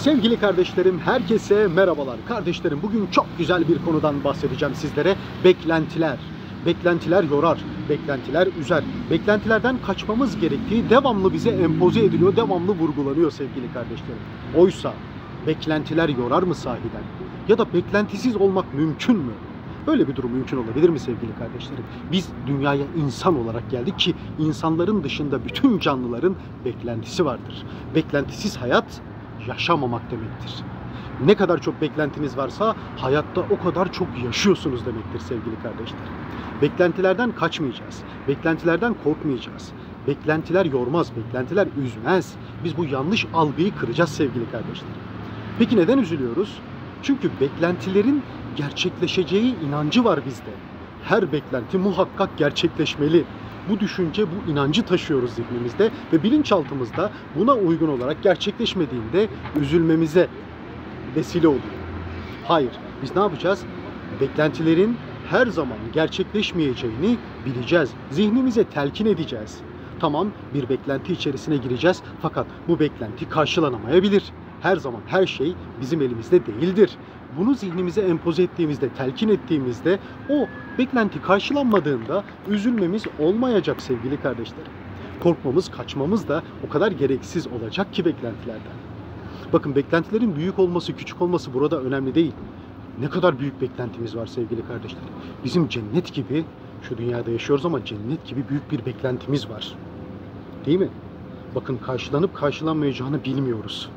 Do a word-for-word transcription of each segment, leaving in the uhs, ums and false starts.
Sevgili kardeşlerim, herkese merhabalar. Kardeşlerim, bugün çok güzel bir konudan bahsedeceğim sizlere. Beklentiler. Beklentiler yorar, beklentiler üzer. Beklentilerden kaçmamız gerektiği devamlı bize empoze ediliyor, devamlı vurgulanıyor sevgili kardeşlerim. Oysa beklentiler yorar mı sahiden? Ya da beklentisiz olmak mümkün mü? Böyle bir durum mümkün olabilir mi sevgili kardeşlerim? Biz dünyaya insan olarak geldik ki insanların dışında bütün canlıların beklentisi vardır. Beklentisiz hayat yaşamamak demektir. Ne kadar çok beklentiniz varsa hayatta o kadar çok yaşıyorsunuz demektir sevgili kardeşlerim. Beklentilerden kaçmayacağız. Beklentilerden korkmayacağız. Beklentiler yormaz, beklentiler üzmez. Biz bu yanlış algıyı kıracağız sevgili kardeşlerim. Peki neden üzülüyoruz? Çünkü beklentilerin gerçekleşeceği inancı var bizde. Her beklenti muhakkak gerçekleşmeli. Bu düşünce, bu inancı taşıyoruz zihnimizde ve bilinçaltımızda buna uygun olarak gerçekleşmediğinde üzülmemize vesile oluyor. Hayır, biz ne yapacağız? Beklentilerin her zaman gerçekleşmeyeceğini bileceğiz. Zihnimize telkin edeceğiz. Tamam, bir beklenti içerisine gireceğiz fakat bu beklenti karşılanamayabilir. Her zaman her şey bizim elimizde değildir. Bunu zihnimize empoze ettiğimizde, telkin ettiğimizde o beklenti karşılanmadığında üzülmemiz olmayacak sevgili kardeşlerim. Korkmamız, kaçmamız da o kadar gereksiz olacak ki beklentilerden. Bakın, beklentilerin büyük olması, küçük olması burada önemli değil. Ne kadar büyük beklentimiz var sevgili kardeşlerim. Bizim cennet gibi, şu dünyada yaşıyoruz ama cennet gibi büyük bir beklentimiz var. Değil mi? Bakın, karşılanıp karşılanmayacağını bilmiyoruz.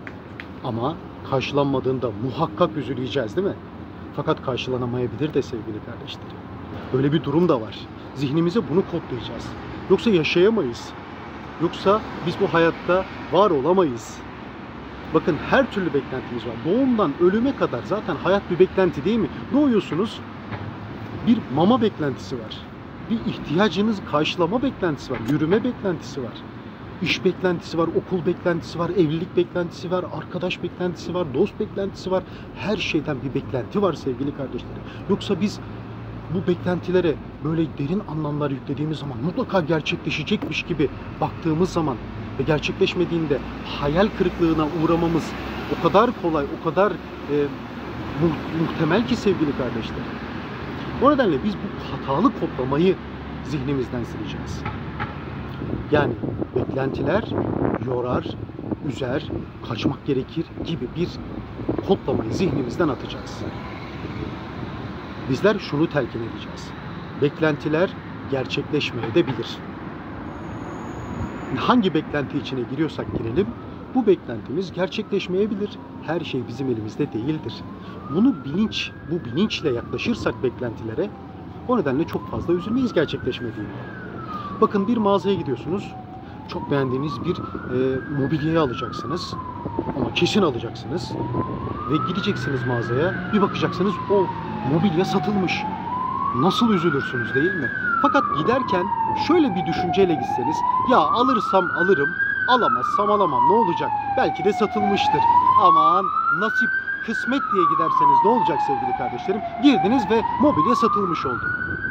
Ama karşılanmadığında muhakkak üzüleceğiz değil mi? Fakat karşılanamayabilir de sevgili kardeşlerim. Böyle bir durum da var. Zihnimize bunu kodlayacağız. Yoksa yaşayamayız. Yoksa biz bu hayatta var olamayız. Bakın, her türlü beklentimiz var. Doğumdan ölüme kadar zaten hayat bir beklenti değil mi? Doğuyorsunuz, bir mama beklentisi var. Bir ihtiyacınız karşılama beklentisi var. Yürüme beklentisi var. İş beklentisi var, okul beklentisi var, evlilik beklentisi var, arkadaş beklentisi var, dost beklentisi var. Her şeyden bir beklenti var sevgili kardeşlerim. Yoksa biz bu beklentilere böyle derin anlamlar yüklediğimiz zaman, mutlaka gerçekleşecekmiş gibi baktığımız zaman ve gerçekleşmediğinde hayal kırıklığına uğramamız o kadar kolay, o kadar e, mu- muhtemel ki sevgili kardeşlerim. O nedenle biz bu hatalı kodlamayı zihnimizden sileceğiz. Yani beklentiler yorar, üzer, kaçmak gerekir gibi bir kodlamayı zihnimizden atacağız. Bizler şunu telkin edeceğiz. Beklentiler gerçekleşmeyebilir. Hangi beklenti içine giriyorsak girelim, bu beklentimiz gerçekleşmeyebilir. Her şey bizim elimizde değildir. Bunu bilinç, bu bilinçle yaklaşırsak beklentilere, o nedenle çok fazla üzülmeyiz gerçekleşmediğinde. Bakın, bir mağazaya gidiyorsunuz. Çok beğendiğiniz bir e, mobilyayı alacaksınız. Ama kesin alacaksınız. Ve gideceksiniz mağazaya. Bir bakacaksınız o mobilya satılmış. Nasıl üzülürsünüz değil mi? Fakat giderken şöyle bir düşünceyle gitseniz, ya alırsam alırım, alamazsam alamam, ne olacak? Belki de satılmıştır. Aman nasip, kısmet diye giderseniz ne olacak sevgili kardeşlerim? Girdiniz ve mobilya satılmış oldu.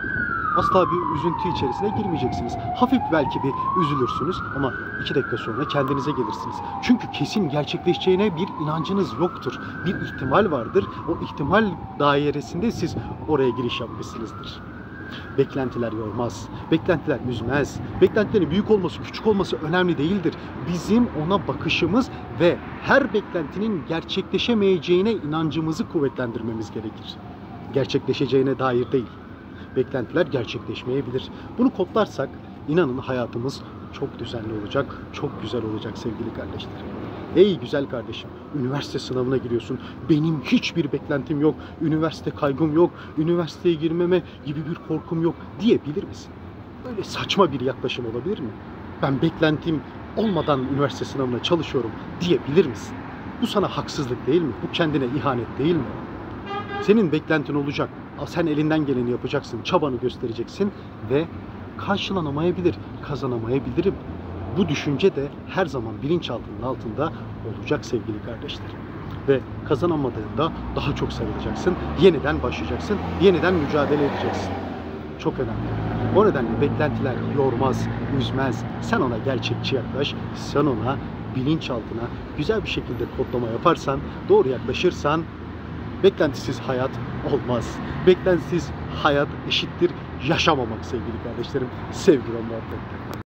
Asla bir üzüntü içerisine girmeyeceksiniz. Hafif belki bir üzülürsünüz ama iki dakika sonra kendinize gelirsiniz. Çünkü kesin gerçekleşeceğine bir inancınız yoktur. Bir ihtimal vardır. O ihtimal dairesinde siz oraya giriş yapmışsınızdır. Beklentiler yormaz. Beklentiler üzmez. Beklentilerin büyük olması, küçük olması önemli değildir. Bizim ona bakışımız ve her beklentinin gerçekleşemeyeceğine inancımızı kuvvetlendirmemiz gerekir. Gerçekleşeceğine dair değil. Beklentiler gerçekleşmeyebilir. Bunu kodlarsak inanın hayatımız çok düzenli olacak, çok güzel olacak sevgili kardeşlerim. Ey güzel kardeşim, üniversite sınavına giriyorsun. Benim hiçbir beklentim yok, üniversite kaygım yok, üniversiteye girmeme gibi bir korkum yok diyebilir misin? Böyle saçma bir yaklaşım olabilir mi? Ben beklentim olmadan üniversite sınavına çalışıyorum diyebilir misin? Bu sana haksızlık değil mi? Bu kendine ihanet değil mi? Senin beklentin olacak. Sen elinden geleni yapacaksın, çabanı göstereceksin ve karşılanamayabilir, kazanamayabilirim. Bu düşünce de her zaman bilinçaltının altında olacak sevgili kardeşlerim. Ve kazanamadığında daha çok sarılacaksın, yeniden başlayacaksın, yeniden mücadele edeceksin. Çok önemli. O nedenle beklentiler yormaz, üzmez. Sen ona gerçekçi yaklaş, sen ona bilinçaltına güzel bir şekilde kodlama yaparsan, doğru yaklaşırsan beklentisiz hayat olmaz. Beklentisiz hayat eşittir yaşamamak sevgili kardeşlerim. Sevgi ve muhabbet.